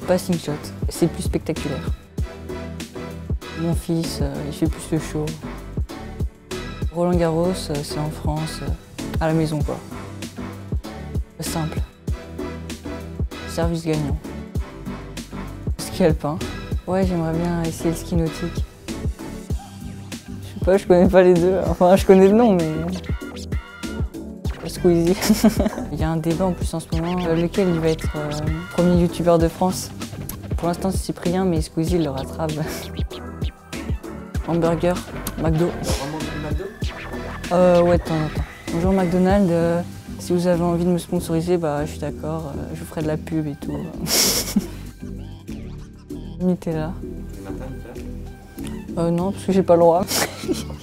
Pas slingshot, c'est plus spectaculaire. Mon fils, il fait plus le show. Roland Garros, c'est en France, à la maison quoi. Simple. Service gagnant. Ski alpin. Ouais, j'aimerais bien essayer le ski nautique. Je sais pas, je connais pas les deux. Enfin, je connais le nom, mais... Squeezie. Il y a un débat en plus en ce moment, lequel il va être premier youtubeur de France. Pour l'instant, c'est Cyprien, mais Squeezie le rattrape. Hamburger, McDo. Vraiment du McDo? Ouais, de temps en temps. Bonjour McDonald's, si vous avez envie de me sponsoriser, bah je suis d'accord, je vous ferai de la pub et tout. Nutella. Le matin, tu fais? Non, parce que j'ai pas le droit.